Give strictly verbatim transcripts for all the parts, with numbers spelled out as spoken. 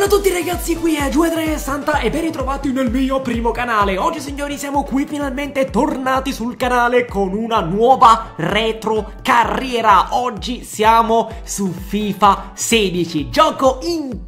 Buongiorno a tutti ragazzi, qui è Giue trecentosessanta e ben ritrovati nel mio primo canale. Oggi signori siamo qui finalmente tornati sul canale con una nuova retro carriera. Oggi siamo su FIFA sedici, gioco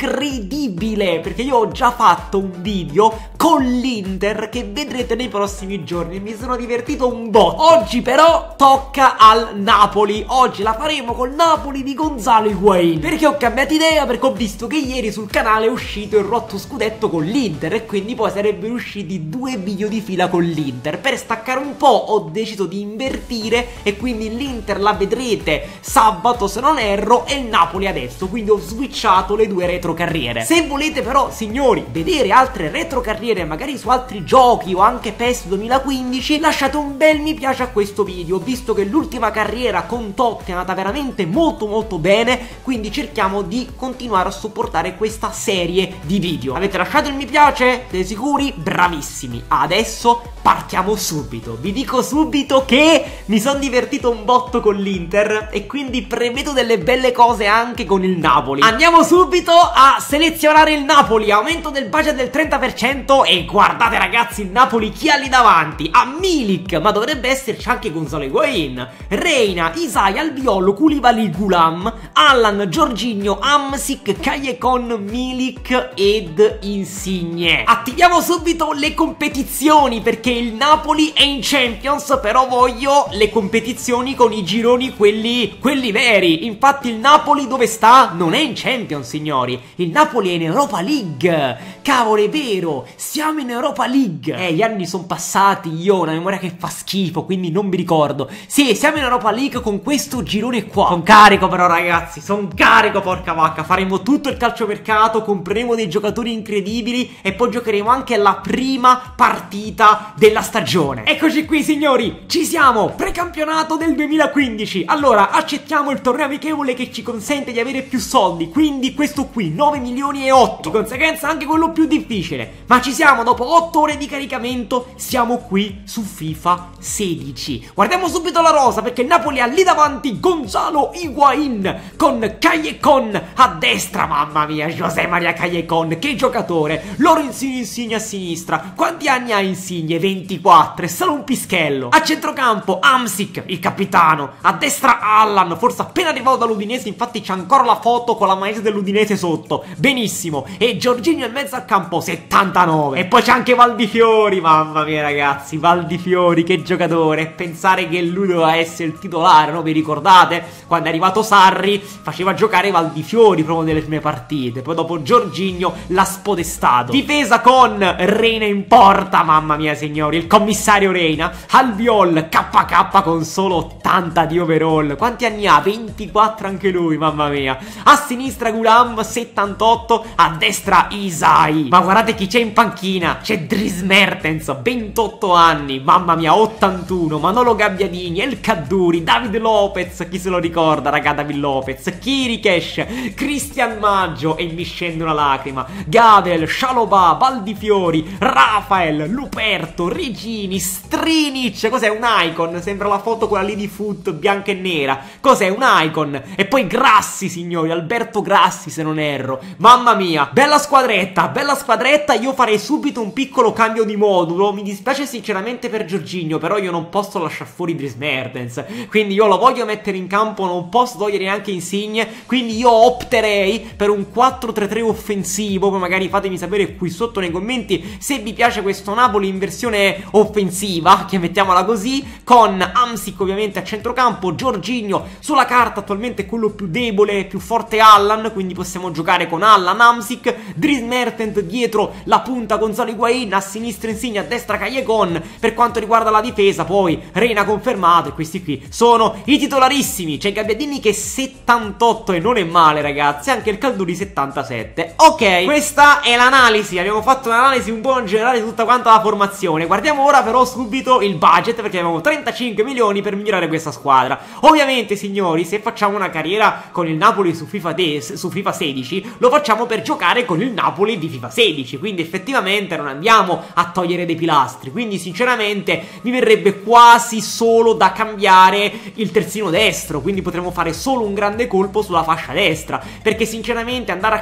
incredibile perché io ho già fatto un video con l'Inter che vedrete nei prossimi giorni e mi sono divertito un botto. Oggi però tocca al Napoli, oggi la faremo col Napoli di Gonzalo Higuaín. Perché ho cambiato idea? Perché ho visto che ieri sul canale è uscito il rotto scudetto con l'Inter e quindi poi sarebbero usciti due video di fila con l'Inter. Per staccare un po' ho deciso di invertire e quindi l'Inter la vedrete sabato se non erro e il Napoli adesso, quindi ho switchato le due retro carriere. Se volete però signori vedere altre retro carriere magari su altri giochi o anche PES duemilaquindici, lasciate un bel mi piace a questo video, visto che l'ultima carriera con Totti è andata veramente molto molto bene, quindi cerchiamo di continuare a supportare questa serie di video. Avete lasciato il mi piace? Siete sicuri? Bravissimi. Adesso partiamo subito. Vi dico subito che mi sono divertito un botto con l'Inter e quindi prevedo delle belle cose anche con il Napoli. Andiamo subito a selezionare il Napoli. Aumento del budget del trenta per cento e guardate ragazzi il Napoli chi ha lì davanti. A Milik, ma dovrebbe esserci anche Gonzalo Higuaín, Reina, Isai, Albiol, Koulibaly, Gulam, Allan, Jorginho, Hamsik, Callejon, Milik ed Insigne. Attiviamo subito le competizioni perché il Napoli è in Champions, però voglio le competizioni con i gironi quelli, quelli veri. Infatti il Napoli dove sta? Non è in Champions signori, il Napoli è in Europa League. Cavolo è vero, siamo in Europa League. Eh gli anni sono passati, io ho una memoria che fa schifo quindi non mi ricordo. Sì, siamo in Europa League con questo girone qua. Sono carico però ragazzi, sono carico porca vacca. Faremo tutto il calciomercato, compreremo dei giocatori incredibili e poi giocheremo anche la prima partita della stagione. Eccoci qui signori, ci siamo, precampionato del duemilaquindici. Allora accettiamo il torneo amichevole che ci consente di avere più soldi, quindi questo qui nove milioni e otto, di conseguenza anche quello più difficile. Ma ci siamo, dopo otto ore di caricamento siamo qui su FIFA sedici. Guardiamo subito la rosa perché il Napoli ha lì davanti Gonzalo Higuaín con Callejon a destra, mamma mia, José María Callejon, che giocatore. Loro Insigne a sinistra. Quanti anni ha Insigne? ventiquattro, è solo un pischello. A centrocampo Hamsik, il capitano. A destra Allan, forse appena arrivato dall'Udinese, infatti c'è ancora la foto con la maese dell'Udinese sotto. Benissimo. E Jorginho in mezzo al campo, settantanove. E poi c'è anche Valdifiori, mamma mia ragazzi, Valdifiori, che giocatore. Pensare che lui doveva essere il titolare, no? Vi ricordate? Quando è arrivato Sarri faceva giocare Valdifiori proprio nelle prime partite. Poi dopo Jorginho l'ha spodestato. Difesa con Reina in porta, mamma mia signori, il commissario Reina. Albiol K K con solo ottanta di overall. Quanti anni ha? ventiquattro anche lui, mamma mia. A sinistra Gulam settantotto, a destra Isai. Ma guardate chi c'è in panchina, c'è Dries Mertens, ventotto anni, mamma mia, ottantuno. Manolo Gabbiadini, El Kaddouri, David Lopez, chi se lo ricorda raga, David Lopez, Kirikesh, Cristian Maggio e mi scende una lacrima. Gabriel, Shalobah, Valdifiori, Rafael, Luperto, Regini, Strinic. Cos'è? Un icon, sembra la foto quella lì di foot bianca e nera. Cos'è? Un icon. E poi Grassi signori, Alberto Grassi se non erro. Mamma mia, bella squadretta, bella squadretta. Io farei subito un piccolo cambio di modulo. Mi dispiace sinceramente per Jorginho, però io non posso lasciare fuori Dries Mertens, quindi io lo voglio mettere in campo, non posso togliere neanche Insigne, quindi io opterei per un quattro tre tre offensivo. Poi magari fatemi sapere qui sotto nei commenti se vi piace questo Napoli in versione offensiva, che mettiamola così, con Hamsik ovviamente a centrocampo, Jorginho sulla carta attualmente è quello più debole, più forte Allan, quindi possiamo giocare con Allan, Hamsik, Dries Mertens dietro la punta Gonzalo Higuaín, a sinistra Insigne, a destra Callejon. Per quanto riguarda la difesa poi Reina confermato e questi qui sono i titolarissimi. C'è Gabbiadini che è settantotto e non è male ragazzi, anche il Kaddouri settantasette. Ok, questa è l'analisi, abbiamo fatto un'analisi un po' in generale di tutta quanta la formazione. Guardiamo ora però subito il budget perché abbiamo trentacinque milioni per migliorare questa squadra. Ovviamente signori, se facciamo una carriera con il Napoli su FIFA, su FIFA sedici, lo facciamo per giocare con il Napoli di FIFA sedici, quindi effettivamente non andiamo a togliere dei pilastri. Quindi sinceramente mi verrebbe quasi solo da cambiare il terzino destro, quindi potremmo fare solo un grande colpo sulla fascia destra, perché sinceramente andare a cambiare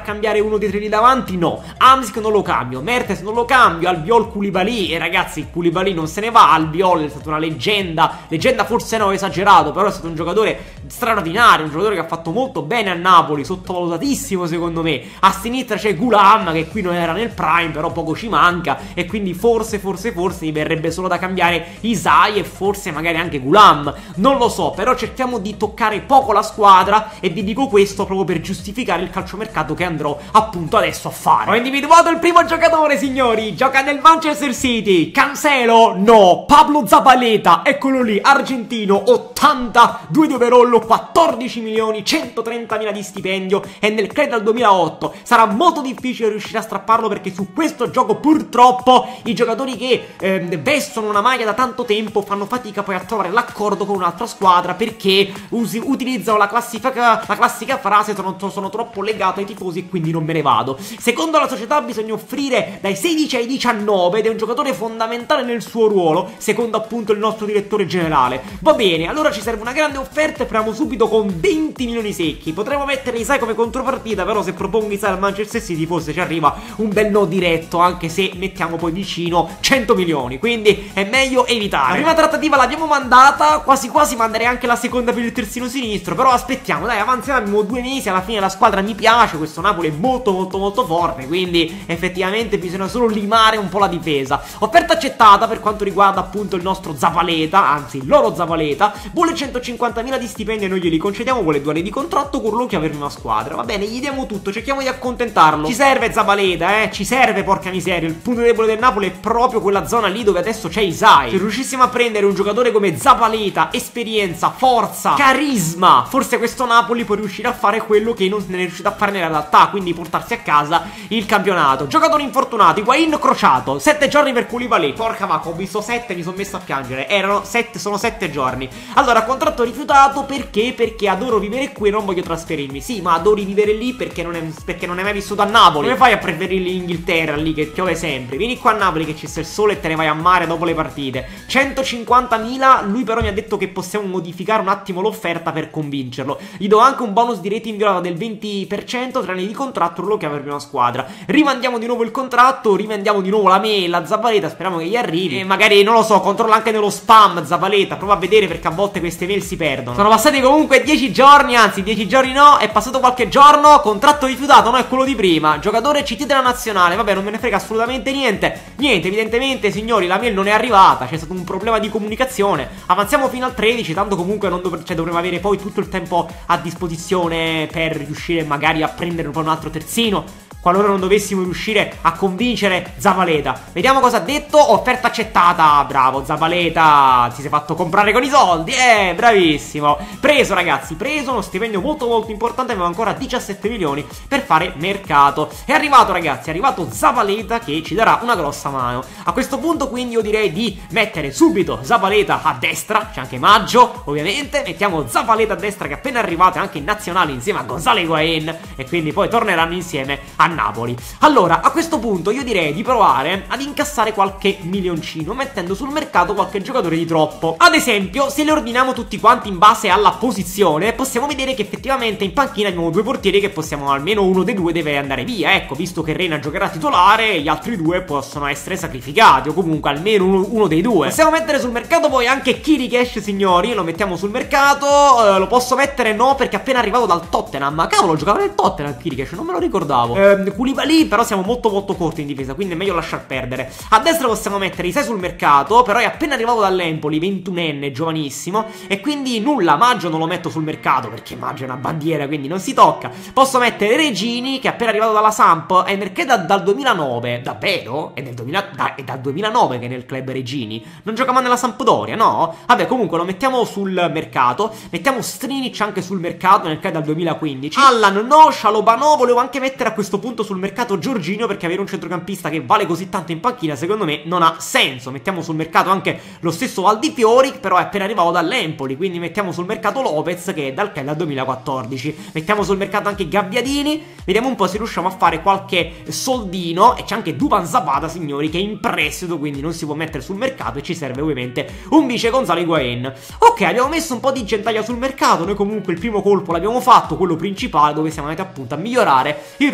uno dei tre lì davanti? No. Hamsik non lo cambio, Mertens non lo cambio, Albiol, Koulibaly, e ragazzi Koulibaly non se ne va, Albiol è stata una leggenda, leggenda forse no, esagerato, però è stato un giocatore straordinario, un giocatore che ha fatto molto bene a Napoli, sottovalutatissimo secondo me. A sinistra c'è Gulam, che qui non era nel prime, però poco ci manca, e quindi forse, forse, forse mi verrebbe solo da cambiare Isai e forse magari anche Gulam, non lo so, però cerchiamo di toccare poco la squadra, e vi dico questo proprio per giustificare il calciomercato che andrò appunto adesso a fare. Ho individuato il primo giocatore, signori, gioca nel Manchester City. Cancelo? No. Pablo Zabaleta, eccolo lì, argentino, ottantadue di overall, quattordici milioni centotrentamila di stipendio, e nel club dal duemilaotto. Sarà molto difficile riuscire a strapparlo, perché su questo gioco purtroppo i giocatori che eh, vestono una maglia da tanto tempo fanno fatica poi a trovare l'accordo con un'altra squadra, perché usi, utilizzano la classica, la classica frase sono, sono troppo legato ai tifosi e quindi non me ne vado. Secondo la società bisogna offrire dai sedici ai diciannove ed è un giocatore fondamentale nel suo ruolo, secondo appunto il nostro direttore generale. Va bene, allora ci serve una grande offerta e proviamo subito con venti milioni secchi. Potremmo mettere Isai come contropartita, però se propongo Isai al Manchester City forse ci arriva un bel no diretto, anche se mettiamo poi vicino cento milioni, quindi è meglio evitare. La prima trattativa l'abbiamo mandata, quasi quasi manderei anche la seconda per il terzino sinistro, però aspettiamo, dai, avanziamo, abbiamo due mesi, alla fine la squadra mi piace, questo Napoli è molto molto molto forte, quindi effettivamente bisogna solo limare un po' la difesa. Offerta accettata per quanto riguarda appunto il nostro Zabaleta, anzi il loro Zabaleta, vuole centocinquantamila di stipendio e noi glieli concediamo, vuole due anni di contratto con l'occhio per una squadra, va bene, gli diamo tutto, cerchiamo di accontentarlo. Ci serve Zabaleta, eh, ci serve, porca miseria, il punto debole del Napoli è proprio quella zona lì dove adesso c'è Isai. Se riuscissimo a prendere un giocatore come Zabaleta, esperienza, forza, carisma, forse questo Napoli può riuscire a fare quello che non ne è riuscito a fare nella realtà, quindi portarsi a casa il campionato. Giocatori infortunati, Higuain crociato, sette giorni per Koulibaly, porca vacca, ho visto sette, mi sono messo a piangere, erano sette, sono sette giorni. Allora, contratto rifiutato, perché? Perché adoro vivere qui e non voglio trasferirmi. Sì, ma adori vivere lì perché non, è, perché non hai mai vissuto a Napoli. Come fai a preferire l'Inghilterra, lì che piove sempre? Vieni qua a Napoli che ci sta il sole e te ne vai a mare dopo le partite. centocinquantamila, lui però mi ha detto che possiamo modificare un attimo l'offerta per convincerlo. Gli do anche un bonus di rating violata del venti per cento, tre anni di contratto, lo chiama per una squadra. Rimandiamo di nuovo il contratto, rimandiamo di nuovo la mail a Zabaleta, speriamo che gli arrivi. E magari, non lo so, controlla anche nello spam Zabaleta, prova a vedere perché a volte queste mail si perdono. Sono passati comunque dieci giorni, anzi dieci giorni no, è passato qualche giorno, contratto rifiutato, no, è quello di prima. Giocatore C T della nazionale, vabbè, non me ne frega assolutamente niente. Niente, evidentemente, signori, la mail non è arrivata, c'è stato un problema di comunicazione. Avanziamo fino al tredici, tanto comunque non dov- cioè, dovremo avere poi tutto il tempo a disposizione per riuscire magari a prendere un altro terzino, qualora non dovessimo riuscire a convincere Zabaleta. Vediamo cosa ha detto. Offerta accettata. Bravo Zabaleta, ti sei fatto comprare con i soldi. Eh, bravissimo. Preso, ragazzi, preso uno stipendio molto molto importante. Aveva ancora diciassette milioni per fare mercato. È arrivato, ragazzi, è arrivato Zabaleta che ci darà una grossa mano. A questo punto quindi io direi di mettere subito Zabaleta a destra. C'è anche Maggio, ovviamente. Mettiamo Zabaleta a destra che è appena arrivato, anche in nazionale insieme a Gonzalo Higuain, e quindi poi torneranno insieme a Napoli. Allora, a questo punto io direi di provare ad incassare qualche milioncino mettendo sul mercato qualche giocatore di troppo. Ad esempio, se li ordiniamo tutti quanti in base alla posizione, possiamo vedere che effettivamente in panchina abbiamo due portieri che possiamo, almeno uno dei due deve andare via. Ecco, visto che Reina giocherà titolare, gli altri due possono essere sacrificati, o comunque almeno uno, uno dei due. Possiamo mettere sul mercato poi anche Kirikesh, signori, lo mettiamo sul mercato. eh, Lo posso mettere? No, perché è appena arrivato dal Tottenham. Cavolo, giocava nel Tottenham Kirikesh, non me lo ricordavo. eh, Koulibaly però siamo molto molto corti in difesa, quindi è meglio lasciar perdere. A destra possiamo mettere Isai sul mercato, però è appena arrivato dall'Empoli, ventunenne, giovanissimo, e quindi nulla, Maggio non lo metto sul mercato perché Maggio è una bandiera, quindi non si tocca. Posso mettere Regini, che è appena arrivato dalla Samp, è nel club da, dal duemilanove. Davvero? È, nel duemila, da, è dal duemilanove che è nel club Regini. Non gioca mai nella Sampdoria, no? Vabbè, comunque lo mettiamo sul mercato. Mettiamo Strinic anche sul mercato, nel club dal duemilaquindici. Allan no, Shalobano, volevo anche mettere a questo punto sul mercato Giorginio, perché avere un centrocampista che vale così tanto in panchina secondo me non ha senso. Mettiamo sul mercato anche lo stesso Valdifiori, però è appena arrivato dall'Empoli, quindi mettiamo sul mercato Lopez, che è dal Chelsea al duemilaquattordici. Mettiamo sul mercato anche Gabbiadini, vediamo un po' se riusciamo a fare qualche soldino. E c'è anche Duban Zapata, signori, che è in prestito, quindi non si può mettere sul mercato, e ci serve ovviamente un vice Gonzalo Higuain. Ok, abbiamo messo un po' di gentaglia sul mercato. Noi comunque il primo colpo l'abbiamo fatto, quello principale, dove siamo andati appunto a migliorare il ruolo carisma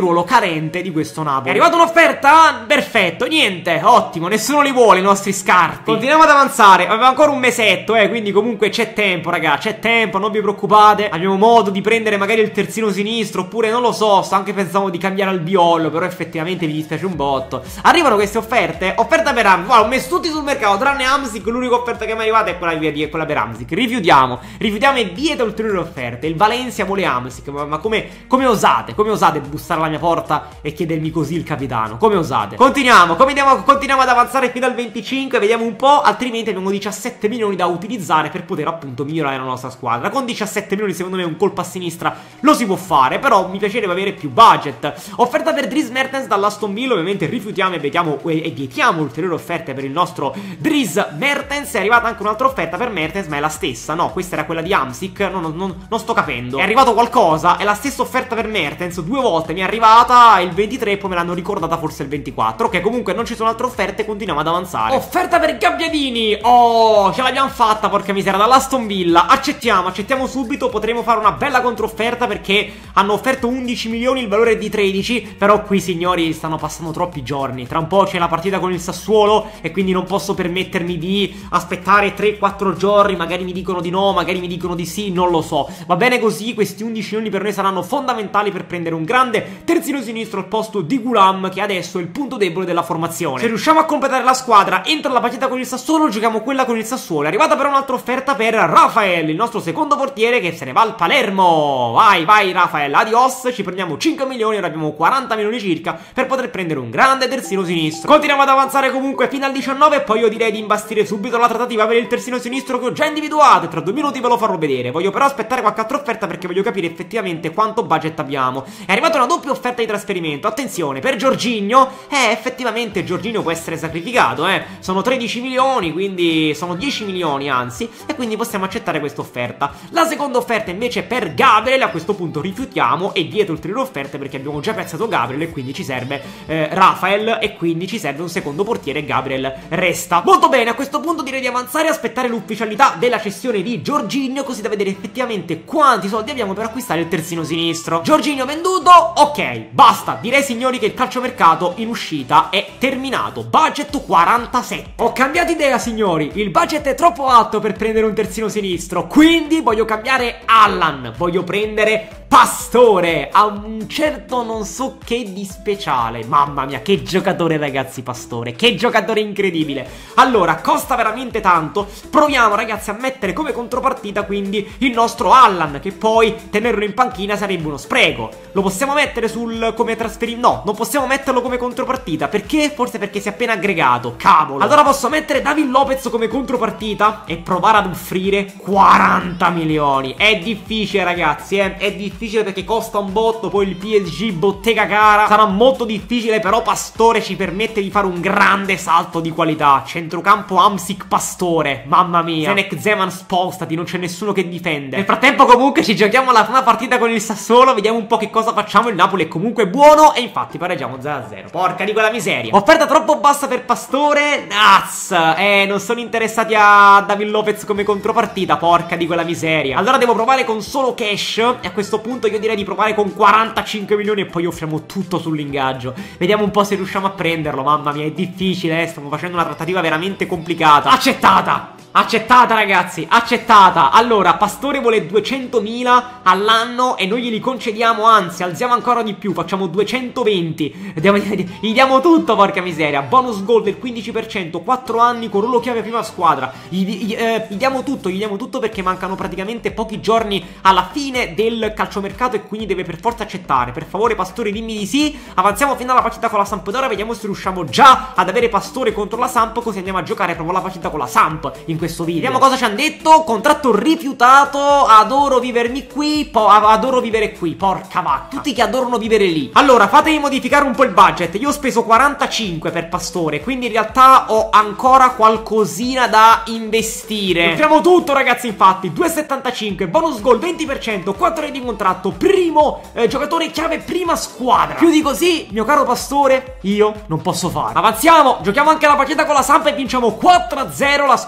carente di questo Napoli. È arrivata un'offerta? Perfetto, niente, ottimo, nessuno li vuole i nostri scarti. Continuiamo ad avanzare, aveva ancora un mesetto, eh, quindi comunque c'è tempo, raga, c'è tempo, non vi preoccupate. Abbiamo modo di prendere magari il terzino sinistro, oppure non lo so, sto anche pensando di cambiare al Biollo, però effettivamente mi dispiace un botto. Arrivano queste offerte, offerta per Hamsik, guarda, ho messo tutti sul mercato, tranne Hamsik, l'unica offerta che mi è arrivata è quella, è quella per Hamsik. Rifiutiamo, rifiutiamo e vieto ulteriori offerte. Il Valencia vuole Hamsik, ma, ma come, come osate, come osate bussare alla mia porta e chiedermi così il capitano, come osate? Continuiamo, continuiamo, continuiamo ad avanzare fino al venticinque, vediamo un po', altrimenti abbiamo diciassette milioni da utilizzare per poter appunto migliorare la nostra squadra. Con diciassette milioni secondo me un colpo a sinistra lo si può fare, però mi piacerebbe avere più budget. Offerta per Dries Mertens dall'Aston Villa, ovviamente rifiutiamo e vediamo e, e vietiamo ulteriori offerte per il nostro Dries Mertens. È arrivata anche un'altra offerta per Mertens, ma è la stessa, no? Questa era quella di Hamsik, no, no, non, non sto capendo. È arrivato qualcosa, è la stessa offerta per Mertens, due volte mi è arrivata il ventitré e poi me l'hanno ricordata forse il ventiquattro. Ok, comunque non ci sono altre offerte, continuiamo ad avanzare. Offerta per Gabbiadini, oh, ce l'abbiamo fatta, porca miseria, dall'Aston Villa. Accettiamo, accettiamo subito, potremo fare una bella controfferta perché hanno offerto undici milioni, il valore è di tredici. Però qui signori stanno passando troppi giorni, tra un po' c'è la partita con il Sassuolo e quindi non posso permettermi di aspettare tre quattro giorni. Magari mi dicono di no, magari mi dicono di sì, non lo so. Va bene così, questi undici milioni per noi saranno fondamentali per prendere un grande terzino sinistro al posto di Gulam, che adesso è il punto debole della formazione. Se riusciamo a completare la squadra entro la partita con il Sassuolo, giochiamo quella con il Sassuolo. È arrivata però un'altra offerta per Rafael, il nostro secondo portiere, che se ne va al Palermo. Vai, vai Rafael, adios, ci prendiamo cinque milioni, ora abbiamo quaranta milioni circa per poter prendere un grande terzino sinistro. Continuiamo ad avanzare comunque fino al diciannove e poi io direi di imbastire subito la trattativa per il terzino sinistro che ho già individuato e tra due minuti ve lo farò vedere. Voglio però aspettare qualche altra offerta perché voglio capire effettivamente quanto budget abbiamo. È arrivata una doppia offerta di trasferimento, attenzione, per Jorginho. Eh, effettivamente Jorginho può essere sacrificato, eh. Sono tredici milioni, quindi sono dieci milioni anzi, e quindi possiamo accettare questa offerta. La seconda offerta invece è per Gabriel, a questo punto rifiutiamo e dietro ulteriori offerte perché abbiamo già piazzato Gabriel e quindi ci serve eh, Rafael e quindi ci serve un secondo portiere e Gabriel resta. Molto bene, a questo punto direi di avanzare e aspettare l'ufficialità della cessione di Jorginho, così da vedere effettivamente quanti soldi abbiamo per acquistare il terzino sinistro. Jorginho venduto, ok, basta. Direi signori che il calciomercato in uscita è terminato. Budget quarantasette. Ho cambiato idea signori, il budget è troppo alto per prendere un terzino sinistro, quindi voglio cambiare Allan, voglio prendere Pastore, ha un certo non so che di speciale. Mamma mia, che giocatore ragazzi Pastore, che giocatore incredibile. Allora, costa veramente tanto. Proviamo ragazzi a mettere come contropartita quindi il nostro Allan, che poi tenerlo in panchina sarebbe uno spreco. Lo possiamo mettere sul come trasferimento? No, non possiamo metterlo come contropartita. Perché? Forse perché si è appena aggregato. Cavolo. Allora posso mettere David Lopez come contropartita e provare ad offrire quaranta milioni. È difficile ragazzi, eh? È difficile perché costa un botto, poi il P S G bottega cara, sarà molto difficile, però Pastore ci permette di fare un grande salto di qualità. Centrocampo Hamsik Pastore, mamma mia. Zenek Zeman spostati, non c'è nessuno che difende. Nel frattempo comunque ci giochiamo la prima partita con il Sassuolo, vediamo un po' che cosa facciamo. Il Napoli è comunque buono e infatti pareggiamo zero a zero. Porca di quella miseria. Offerta troppo bassa per Pastore, Naz. Eh, non sono interessati a David Lopez come contropartita, porca di quella miseria. Allora devo provare con solo cash e a questo punto io direi di provare con quarantacinque milioni e poi offriamo tutto sull'ingaggio. Vediamo un po' se riusciamo a prenderlo. Mamma mia, è difficile, eh? Stiamo facendo una trattativa veramente complicata. Accettata! Accettata ragazzi, accettata. Allora, Pastore vuole duecentomila all'anno e noi glieli concediamo, anzi alziamo ancora di più, facciamo duecentoventi. Diamo, gli diamo tutto, porca miseria. Bonus goal del quindici per cento, quattro anni con ruolo chiave prima squadra. Gli, gli, eh, gli diamo tutto, gli diamo tutto perché mancano praticamente pochi giorni alla fine del calciomercato e quindi deve per forza accettare. Per favore Pastore dimmi di sì. Avanziamo fino alla partita con la Sampdoria, vediamo se riusciamo già ad avere Pastore contro la Samp, così andiamo a giocare proprio la partita con la Samp in questo video. Vediamo cosa ci hanno detto. Contratto rifiutato, adoro vivermi qui, po adoro vivere qui, porca vacca. Tutti che adorano vivere lì. Allora, fatemi modificare un po' il budget. Io ho speso quarantacinque per Pastore, quindi in realtà ho ancora qualcosina da investire. Offriamo tutto ragazzi, infatti. due virgola settantacinque, bonus goal venti per cento, quattro anni di contratto, primo eh, giocatore chiave prima squadra. Più di così, mio caro Pastore, io non posso fare. Avanziamo, giochiamo anche la partita con la Samp e vinciamo quattro a zero. La squadra inizia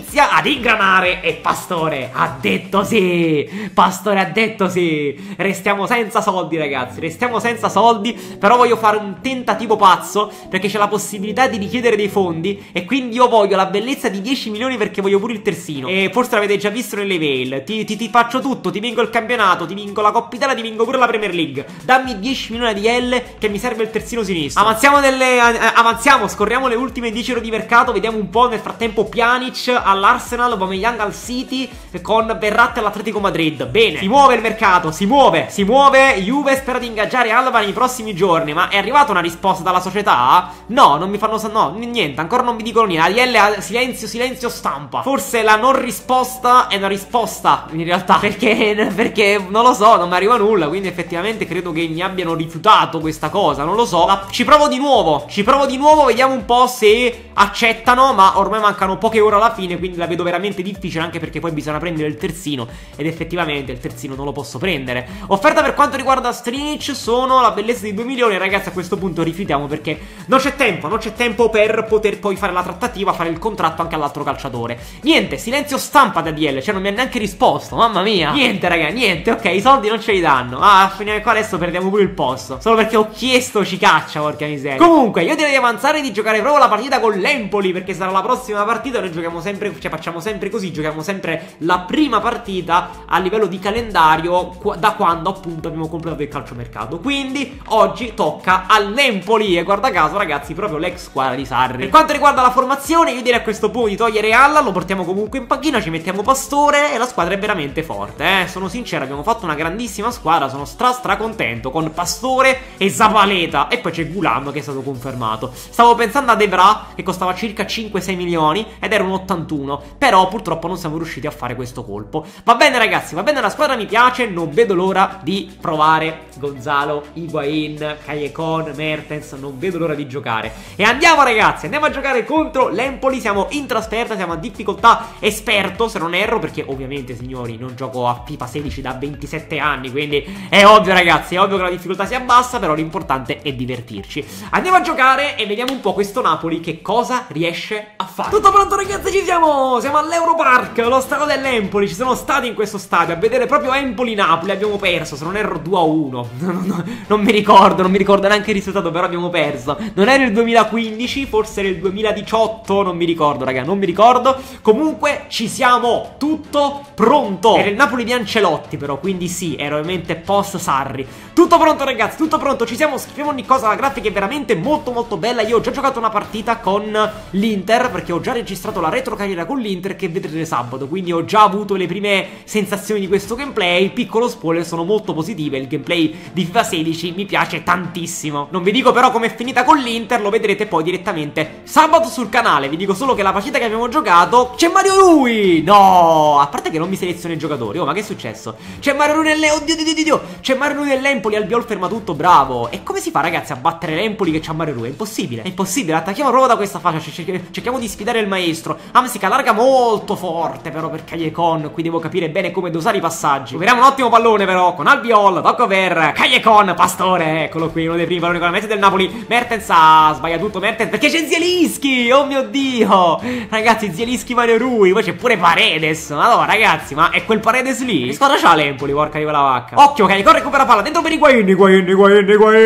inizia ad ingranare e Pastore ha detto sì. Pastore ha detto sì. Restiamo senza soldi, ragazzi, restiamo senza soldi. Però voglio fare un tentativo pazzo, perché c'è la possibilità di richiedere dei fondi, e quindi io voglio la bellezza di dieci milioni, perché voglio pure il terzino. E forse l'avete già visto nelle mail. Ti, ti, ti faccio tutto, ti vinco il campionato, ti vinco la Coppa Italia, ti vinco pure la Premier League. Dammi dieci milioni di L, che mi serve il terzino sinistro. Avanziamo nelle, eh, avanziamo, scorriamo le ultime dieci ore di mercato. Vediamo un po'. Nel frattempo Pjanic all'Arsenal, Aubameyang al City, con Verratti all'Atletico Madrid. Bene, si muove il mercato, si muove, si muove. Juve spera di ingaggiare Alba nei prossimi giorni. Ma è arrivata una risposta dalla società? No, non mi fanno, no, niente, ancora non mi dicono niente. A D L, silenzio, silenzio stampa. Forse la non risposta è una risposta, in realtà, perché, perché non lo so, non mi arriva nulla. Quindi effettivamente credo che mi abbiano rifiutato questa cosa, non lo so. Ma ci provo di nuovo, ci provo di nuovo, vediamo un po' se accettano. Ma ormai mancano poche ore alla fine, quindi la vedo veramente difficile, anche perché poi bisogna prendere il terzino, ed effettivamente il terzino non lo posso prendere. Offerta per quanto riguarda Strinic sono la bellezza di due milioni. Ragazzi, a questo punto rifiutiamo, perché non c'è tempo, non c'è tempo per poter poi fare la trattativa, fare il contratto anche all'altro calciatore. Niente, silenzio stampa da D L, cioè non mi ha neanche risposto, mamma mia. Niente, raga, niente, ok, i soldi non ce li danno. Ah, finiamo qua, adesso perdiamo pure il posto, solo perché ho chiesto ci caccia, porca miseria. Comunque, io direi di avanzare e di giocare proprio la partita con l'Empoli, perché sarà la prossima partita. Noi giochiamo sempre, cioè facciamo sempre così, giochiamo sempre la prima partita a livello di calendario da quando appunto abbiamo completato il calciomercato. Quindi oggi tocca all'Empoli, e guarda caso, ragazzi, proprio l'ex squadra di Sarri. Per quanto riguarda la formazione, io direi a questo punto di togliere Alla, lo portiamo comunque in panchina, ci mettiamo Pastore, e la squadra è veramente forte, eh. Sono sincero, abbiamo fatto una grandissima squadra, sono stra stra contento, con Pastore e Zabaleta, e poi c'è Gulam che è stato confermato. Stavo pensando ad Evra, che costava circa cinque sei milioni ed era un ottantuno, però purtroppo non siamo riusciti a fare questo colpo. Va bene ragazzi, va bene, la squadra mi piace, non vedo l'ora di provare Gonzalo, Higuain, Callejon, Mertens, non vedo l'ora di giocare. E andiamo ragazzi, andiamo a giocare contro l'Empoli, siamo in trasferta, siamo a difficoltà esperto se non erro, perché ovviamente signori non gioco a FIFA sedici da ventisette anni, quindi è ovvio ragazzi, è ovvio che la difficoltà sia bassa, però l'importante è divertirci. Andiamo a giocare e vediamo un po' questo Napoli che cosa riesce a fare. Tutto pronto ragazzi, ci siamo, siamo all'Europark, lo stadio dell'Empoli. Ci sono stati in questo stadio a vedere proprio Empoli-Napoli, abbiamo perso, se non erro due a uno. non, non, non mi ricordo, non mi ricordo neanche il risultato, però abbiamo perso. Non era il duemilaquindici, forse era il duemiladiciotto, non mi ricordo raga, non mi ricordo. Comunque ci siamo, tutto pronto. Era il Napoli di Ancelotti però, quindi sì, era ovviamente post Sarri. Tutto pronto ragazzi, tutto pronto, ci siamo, scriviamo ogni cosa, la grafica è veramente molto molto bella. Io ho già giocato una partita con l'Inter, perché ho già registrato la retrocarriera con l'Inter che vedrete sabato, quindi ho già avuto le prime sensazioni di questo gameplay. Piccolo spoiler, sono molto positive, il gameplay di FIFA sedici mi piace tantissimo. Non vi dico però com'è finita con l'Inter, lo vedrete poi direttamente sabato sul canale. Vi dico solo che la partita che abbiamo giocato c'è Mario Rui. No, a parte che non mi seleziona i giocatori. Oh, ma che è successo? C'è Mario Rui nelle... Oddio, oddio, oddio, oddio. C'è Mario Rui nell'Empoli, Albiol ferma tutto, bravo. E come si fa ragazzi a battere l'Empoli che c'ha Mario Rui? È impossibile, è impossibile. Attacchiamo proprio da questa fascia, cerchiamo di sfidare il maestro. Amsic allarga molto forte però per Callejon, qui devo capire bene come dosare i passaggi. Vediamo un ottimo pallone però con Albiol, tocco per Callejon, Pastore, eccolo qui, uno dei primi palloni con la mezza del Napoli. Mertens ha sbagliato tutto, Mertens, perché c'è Zielinski, oh mio Dio. Ragazzi, Zielinski, Mario Rui, poi c'è pure Paredes. Ma no ragazzi, ma è quel Paredes lì? Che squadra c'ha l'Empoli, porca di quella vacca. Occhio, Callejon recupera palla, dentro per Higuain, Higuain, Higuain,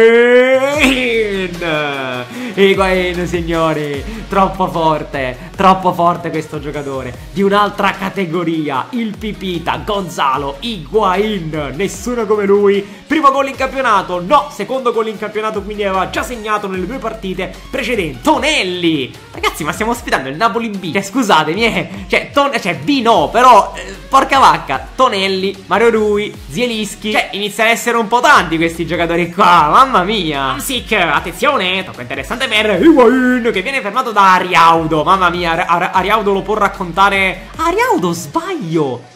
Higuain. Higuain signori, troppo forte, troppo forte questo giocatore, di un'altra categoria, il Pipita, Gonzalo Higuain, nessuno come lui. Primo gol in campionato, no, secondo gol in campionato, quindi aveva già segnato nelle due partite precedenti. Tonelli, ragazzi, ma stiamo sfidando il Napoli B, cioè scusatemi, eh, cioè, ton cioè B no, però, eh, porca vacca, Tonelli, Mario Rui, Zielinski, cioè iniziano a essere un po' tanti questi giocatori qua, mamma mia. Amsic, attenzione, troppo interessante per Higuain, che viene fermato da Ariaudo, mamma mia, Ar Ar Ariaudo lo può raccontare. Ariaudo, sbaglio,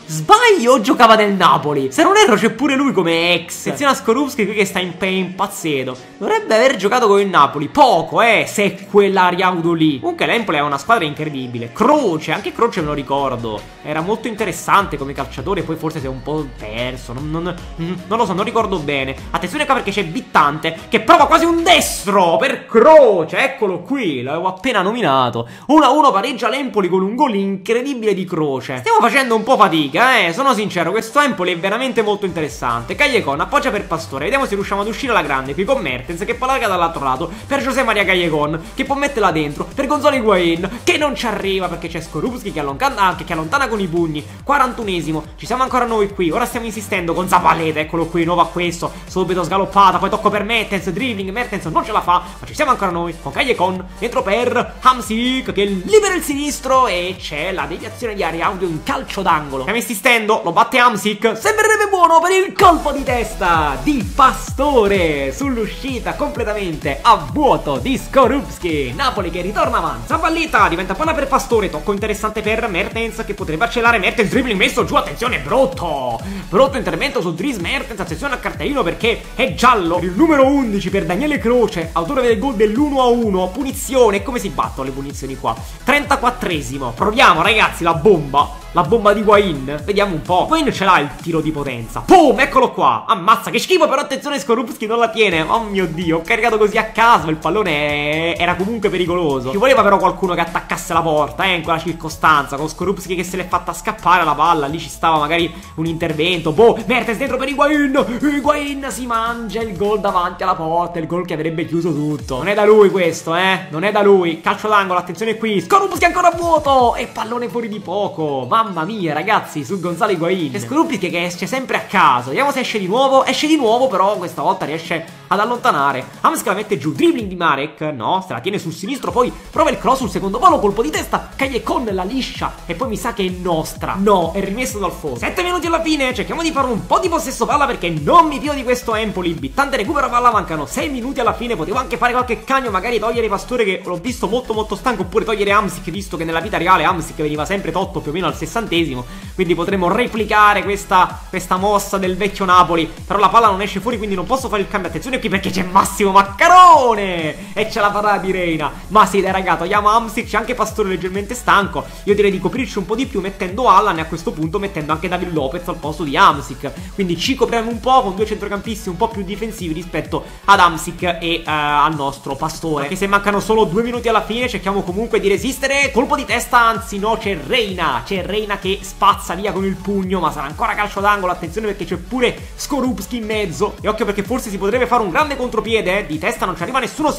sbaglio o giocava nel Napoli? Se non erro c'è pure lui come ex. Attenzione a Skorupski qui che sta in impazzeto. Dovrebbe aver giocato con il Napoli. Poco, eh, se è quell'Ariaudo lì. Comunque l'Empoli è una squadra incredibile. Croce, anche Croce me lo ricordo. Era molto interessante come calciatore. Poi forse si è un po' perso. Non, non, non lo so, non ricordo bene. Attenzione qua perché c'è Bittante che prova quasi un destro per Croce. Eccolo qui, l'avevo appena nominato. uno a uno pareggia l'Empoli con un gol incredibile di Croce. Stiamo facendo un po' fatica, eh. Sono sincero, questo Empoli è veramente molto interessante. Callecon appoggia per Pastore. Vediamo se riusciamo ad uscire alla grande qui con Mertens che poi larga dall'altro lato per José Maria Callecon che può metterla dentro per Gonzalo Higuain che non ci arriva perché c'è Skorupski che allontana, che allontana con i pugni. quarantunesimo, ci siamo ancora noi qui. Ora stiamo insistendo con Zabaleta, eccolo qui, nuovo a questo. Subito sgaloppata, poi tocco per Mertens, dribbling, Mertens non ce la fa, ma ci siamo ancora noi con Callecon dentro per Hamsik che libera il sinistro e c'è la deviazione di Ariaudo in calcio d'angolo. Stiamo insistendo, lo batte Hamsik, sembrerebbe buono per il colpo di testa di Pastore sull'uscita completamente a vuoto di Skorupski. Napoli che ritorna avanti, Zabaleta diventa palla per Pastore, tocco interessante per Mertens che potrebbe accelerare Mertens, dribbling messo giù, attenzione, brutto brutto intervento su Dries Mertens, attenzione al cartellino perché è giallo per il numero undici per Daniele Croce, autore del gol dell'uno a uno, punizione. Come si battono le punizioni qua? trentaquattresimo, proviamo ragazzi la bomba. La bomba di Higuain, vediamo un po'. Higuain ce l'ha il tiro di potenza. Boom, eccolo qua. Ammazza, che schifo, però attenzione, Skorupski non la tiene. Oh mio Dio, ho caricato così a caso. Il pallone era comunque pericoloso. Ci voleva però qualcuno che attaccasse la porta, eh, in quella circostanza. Con Skorupski che se l'è fatta scappare la palla. Lì ci stava magari un intervento. Boh, Mertens dentro per Higuain. Higuain si mangia il gol davanti alla porta. Il gol che avrebbe chiuso tutto. Non è da lui questo, eh. Non è da lui. Calcio d'angolo, attenzione qui. Skorupski ancora a vuoto. E pallone fuori di poco. Ma mamma mia ragazzi, su Gonzalo Higuain c'è Skorupski che esce sempre a caso. Vediamo se esce di nuovo. Esce di nuovo però questa volta riesce ad allontanare. Hamsik la mette giù, dribbling di Marek. No, se la tiene sul sinistro. Poi prova il cross sul secondo palo, colpo di testa, Callecon la liscia. E poi mi sa che è nostra. No, è rimesso dal fondo. Sette minuti alla fine, cerchiamo di fare un po' di possesso palla perché non mi fio di questo Empoli. Bittante recupera palla, mancano sei minuti alla fine. Potevo anche fare qualche cagno, magari togliere Pastore che l'ho visto molto molto stanco, oppure togliere Hamsik, visto che nella vita reale Hamsik veniva sempre tolto più o meno al sessantesimo. Quindi potremmo replicare questa, questa mossa del vecchio Napoli. Però la palla non esce fuori, quindi non posso fare il cambio. Attenzione qui perché c'è Massimo Maccarone e c'è la parata di Reina. Ma sì dai raga, togliamo Hamsik, c'è anche Pastore leggermente stanco. Io direi di coprirci un po' di più mettendo Allan e a questo punto mettendo anche David Lopez al posto di Hamsik. Quindi ci copriamo un po' con due centrocampisti un po' più difensivi rispetto ad Hamsik e uh, al nostro Pastore. Anche se mancano solo due minuti alla fine, cerchiamo comunque di resistere. Colpo di testa, anzi no, c'è Reina. C'è Reina che spazza via con il pugno, ma sarà ancora calcio d'angolo. Attenzione perché c'è pure Skorupski in mezzo. E occhio perché forse si potrebbe fare un grande contropiede. Di testa non ci arriva nessuno.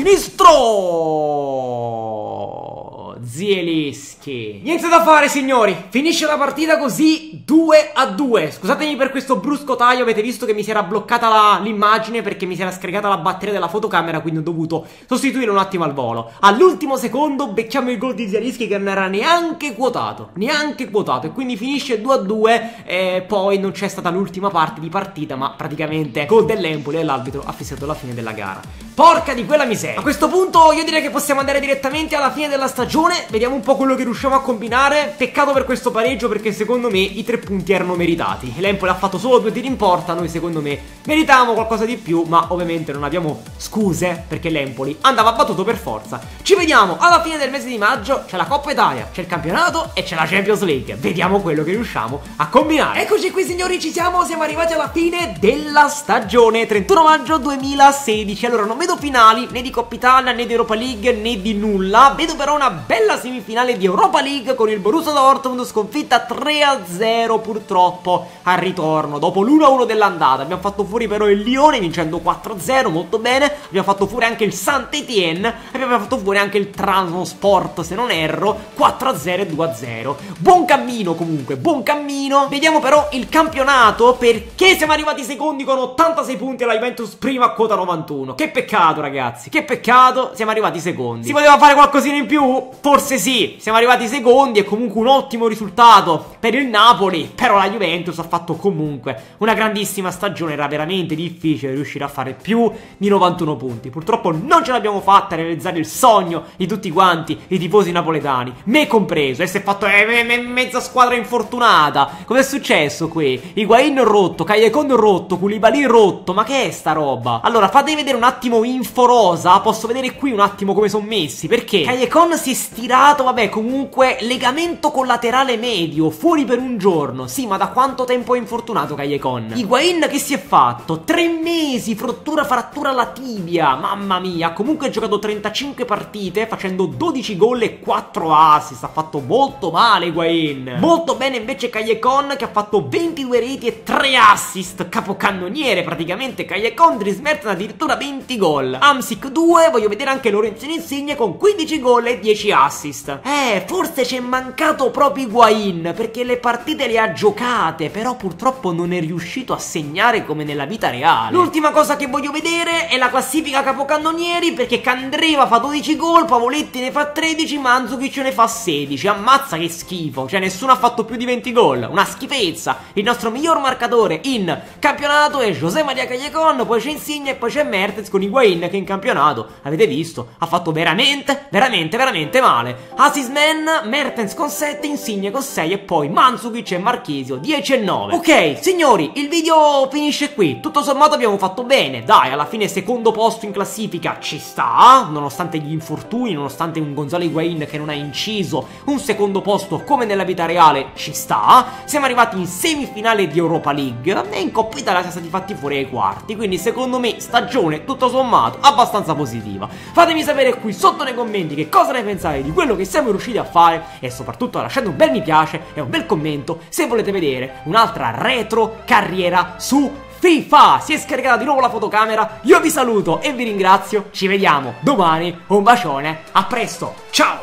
Sinistro Zielinski. Niente da fare signori, finisce la partita così due a due. Scusatemi per questo brusco taglio. Avete visto che mi si era bloccata l'immagine perché mi si era scaricata la batteria della fotocamera, quindi ho dovuto sostituire un attimo al volo. All'ultimo secondo becchiamo il gol di Zielinski che non era neanche quotato. Neanche quotato. E quindi finisce due a due. E poi non c'è stata l'ultima parte di partita, ma praticamente gol dell'Empoli e l'arbitro ha fissato la fine della gara. Porca di quella miseria. A questo punto io direi che possiamo andare direttamente alla fine della stagione. Vediamo un po' quello che riusciamo a combinare. Peccato per questo pareggio perché secondo me i tre punti erano meritati. L'Empoli ha fatto solo due tiri in porta. Noi secondo me meritavamo qualcosa di più, ma ovviamente non abbiamo scuse perché l'Empoli andava battuto per forza. Ci vediamo alla fine del mese di maggio. C'è la Coppa Italia, c'è il campionato e c'è la Champions League. Vediamo quello che riusciamo a combinare. Eccoci qui signori, ci siamo. Siamo arrivati alla fine della stagione, trentuno maggio duemilasedici. Allora non vedo finali né di Coppa Italia né di Europa League né di nulla. Vedo però una bella semifinale di Europa League con il Borussia Dortmund sconfitta tre a zero purtroppo al ritorno dopo l'uno a uno dell'andata. Abbiamo fatto fuori però il Lione vincendo quattro a zero, molto bene. Abbiamo fatto fuori anche il Saint-Étienne e abbiamo fatto fuori anche il Trabzonspor, se non erro, quattro a zero e due a zero. Buon cammino comunque, buon cammino. Vediamo però il campionato perché siamo arrivati secondi con ottantasei punti alla Juventus prima a quota novantuno. Che peccato ragazzi, che peccato, siamo arrivati secondi. Si poteva fare qualcosina in più? forse sì, siamo arrivati secondi e comunque un ottimo risultato per il Napoli, però la Juventus ha fatto comunque una grandissima stagione, era veramente difficile riuscire a fare più di novantuno punti. Purtroppo non ce l'abbiamo fatta a realizzare il sogno di tutti quanti i tifosi napoletani, me compreso, e si è fatto eh, me, me, mezza squadra infortunata. Cos'è successo qui? Higuain rotto, Callecjon rotto, Koulibaly rotto, ma che è sta roba? Allora fatemi vedere un attimo info rosa, posso vedere qui un attimo come sono messi, perché Callecjon si è stirato, vabbè comunque legamento collaterale medio, fuori per un giorno. Sì, ma da quanto tempo è infortunato Callecjon? Higuain che si è fatto? Tre mesi, frattura, frattura alla tibia, mamma mia. Comunque ha giocato trentacinque partite facendo dodici gol e quattro assist, ha fatto molto male Higuain. Molto bene invece Callecjon che ha fatto ventidue reti e tre assist, capocannoniere praticamente Callecjon. Dries Mertens addirittura venti gol. Hamsik due, voglio vedere anche Lorenzino Insigne con quindici gol e dieci assist. Eh, forse ci è mancato proprio Higuain, perché le partite le ha giocate, però purtroppo non è riuscito a segnare come nella vita reale. L'ultima cosa che voglio vedere è la classifica capocannonieri, perché Candreva fa dodici gol, Pavoletti ne fa tredici, Mandzukic ne fa sedici. Ammazza che schifo, cioè nessuno ha fatto più di venti gol, una schifezza. Il nostro miglior marcatore in campionato è José Maria Callecjon, poi c'è Insigne e poi c'è Mertens con Higuain che in campionato, avete visto, ha fatto veramente, veramente, veramente male. Assist man, Mertens con sette, Insigne con sei e poi Mandzukic e Marchisio dieci e nove. Ok, signori, il video finisce qui. Tutto sommato abbiamo fatto bene, dai, alla fine secondo posto in classifica ci sta, nonostante gli infortuni, nonostante un Gonzalo Higuain che non ha inciso, un secondo posto come nella vita reale ci sta. Siamo arrivati in semifinale di Europa League e in Coppa Italia siamo stati fatti fuori ai quarti, quindi secondo me stagione tutto sommato abbastanza positiva. Fatemi sapere qui sotto nei commenti che cosa ne pensate di quello che siamo riusciti a fare e soprattutto lasciate un bel mi piace e un bel commento se volete vedere un'altra retro carriera su FIFA. Si è scaricata di nuovo la fotocamera, io vi saluto e vi ringrazio, ci vediamo domani, un bacione, a presto, ciao!